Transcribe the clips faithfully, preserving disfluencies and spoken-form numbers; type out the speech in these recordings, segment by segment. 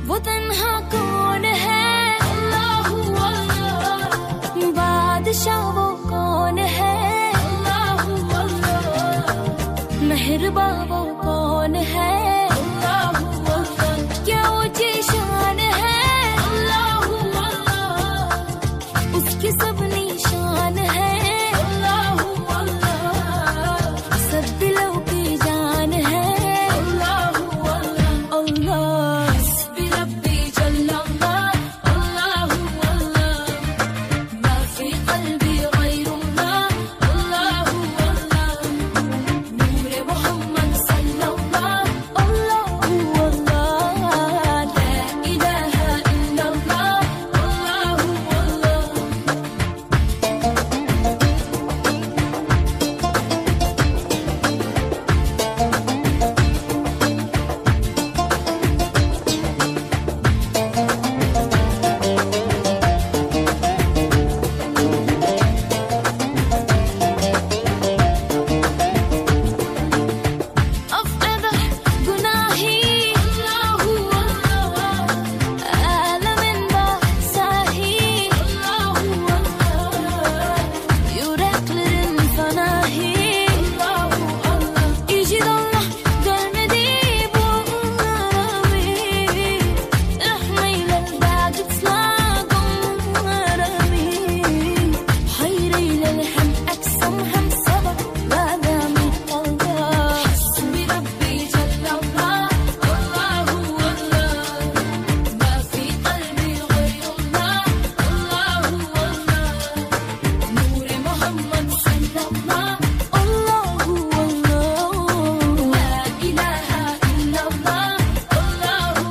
वो तन्हा कौन है, अल्लाह अल्लाह, बादशाह वो कौन है, अल्लाह अल्लाह, मेहरबा वो कौन है, अल्लाह अल्लाह, क्या ऊंची शान है, अल्लाह अल्लाह, उसकी सब निशान है, अल्लाह अल्लाह, सब दिलों की जान है, अल्लाह अल्लाह अल्लाह। हस्बी रब्बी जल्लल्लाह, अल्लाह अल्लाह, मा फी क़ल्बी गैरुल्लाह, अल्लाह अल्लाह, नूर मोहम्मद सल्लल्लाह, अल्लाह अल्लाह, ला इलाहा इल्लल्लाह, अल्लाह अल्लाह। أفقد جناحي، الله الله، ألم بأساهي، الله الله، yüreklerin fanahi, الله الله، يجد الله görmedi bunları, rahmeyle dağıtlar gönlümü, hayreyle hem aksam hem sabah badami Allah. Hasbi Rabbi Cellallah, Allahu Allah, ma fi qalbi gayrullah, Allahu Allah, Nur Muhammad sallallah, Allahu Allah, la ilaha illallah, Allahu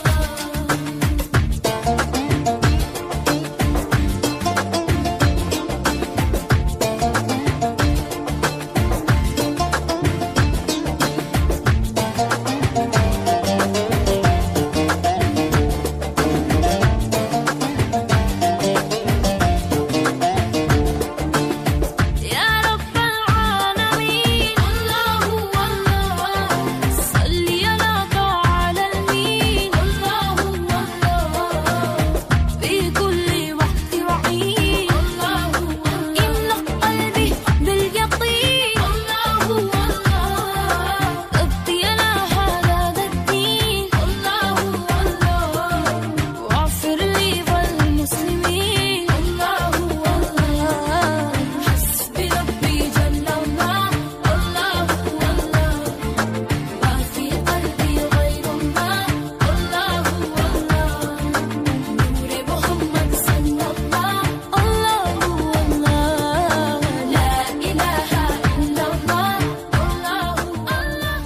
يا رب العالمين، الله الله، صلي على طه العالمين، الله الله، في كل وقت وحين، الله الله، املأ قلبي باليقين، الله الله، ابقي على هذا الدين، الله الله، واغفر لي والمسلمين، الله الله. حسبي ربي جل الله، الله الله، ما في قلبي غير الله، الله الله، نور محمد صلى الله، الله الله، لا إله إلا الله، الله الله।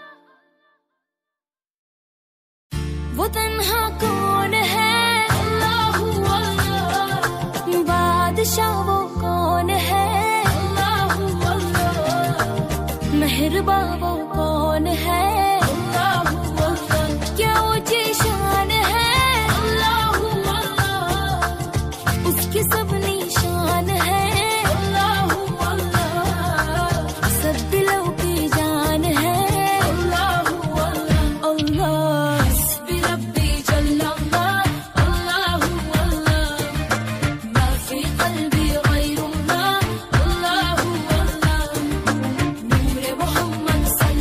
वो तन्हा कौन है, अल्लाह अल्लाह, बादशाह वो कौन है, अल्लाह अल्लाह, मेहरबा वो कौन है, अल्लाह अल्लाह, क्या ऊंची शान है, अल्लाह अल्लाह, उसकी सब निशान है, अल्लाह अल्लाह, सब दिलों की जान है, अल्लाह अल्लाह अल्लाह। हस्बी रब्बी जल्लल्लाह, अल्लाह अल्लाह, मा फी क़ल्बी गैरुल्लाह, अल्लाह अल्लाह, नूर मोहम्मद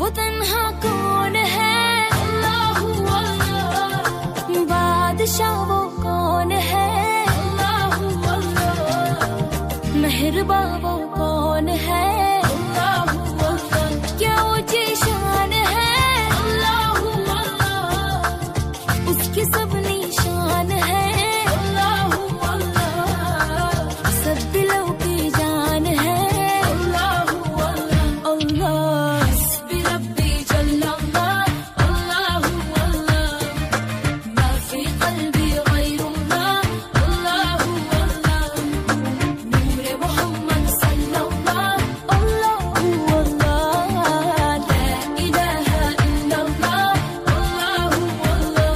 वो तन्हा कौन है, अल्लाह अल्लाह। बादशाह वो कौन है, अल्लाह अल्लाह। मेहरबा वो कौन है, अल्लाह अल्लाह। क्या ऊंची शान है, अल्लाह अल्लाह। उसकी सब निशान है, अल्लाह अल्लाह। सब दिलों की जान है, अल्लाह अल्लाह अल्लाह। हस्बी रब्बी जल्लल्लाह, अल्लाह अल्लाह। मा फी क़ल्बी गैरुल्लाह, अल्लाह अल्लाह। नूर मोहम्मद सल्लल्लाह, अल्लाह अल्लाह। ला इलाहा इल्लल्लाह, अल्लाह अल्लाह।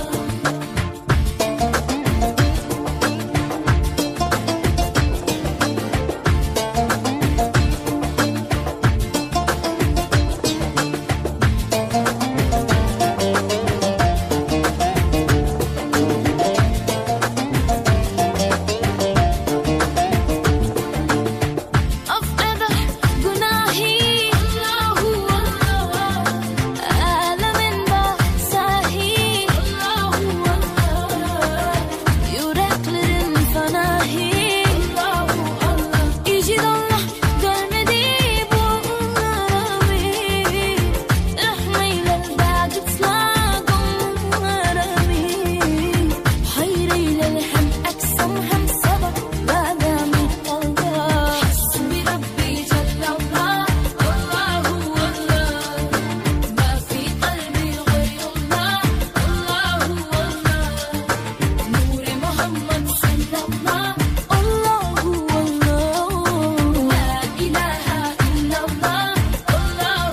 أفقد جناحي، الله الله. ألم بأساهي، الله الله. Yüreklerin fanahi, Allah Allah. İcid Allah görmedi bu alemi. Rahmeyle baqi tlaqım arami. Hayreyle hem aksam hem sabah badami Allah. Hasbi Rabbi Jallallah, Allah Allah. Ma fi qalbi ghayrullah, Allah Allah. Nur Muhammad sallallahu, Allah Allah. La ilaha illallah, Allah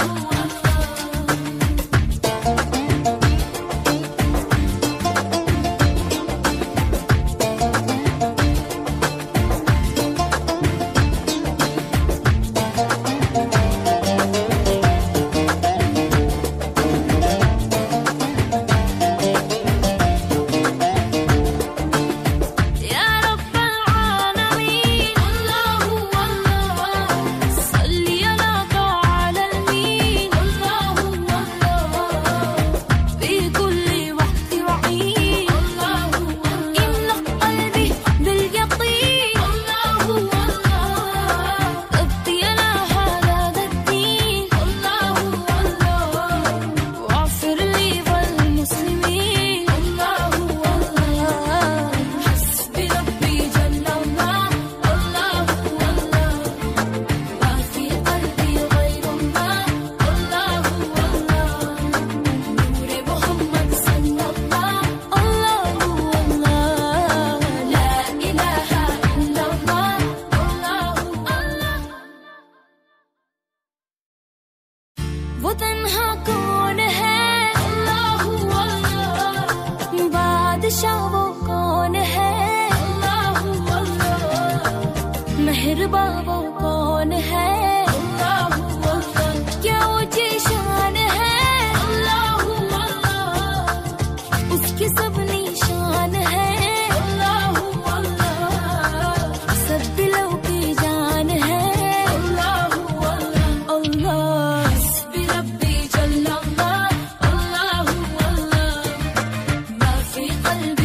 يا رب العالمين، الله الله. صلي على طه العالمين، الله الله. في كل وقت وحين، الله الله. املأ قلبي باليقين، الله الله. ربي على هذا الدين، الله الله. واغفر لي والمسلمين، الله الله. حسبي ربي جل الله، الله الله. ما في قلبي غير الله، الله الله. نور محمد صلى الله، الله الله. لا إله إلا الله، الله الله. वो तन्हा कौन है, अल्लाह अल्लाह। बादशाह वो कौन है, अल्लाह अल्लाह। मेहरबा वो कौन है, अल्लाह अल्लाह। क्या ऊंची शान है, अल्लाह अल्लाह। उसकी सब निशान है, अल्लाह अल्लाह। सब दिलों की जान है, अल्लाह अल्लाह अल्लाह। हस्बी रब्बी जल्लल्लाह, अल्लाह अल्लाह. ما في قلبي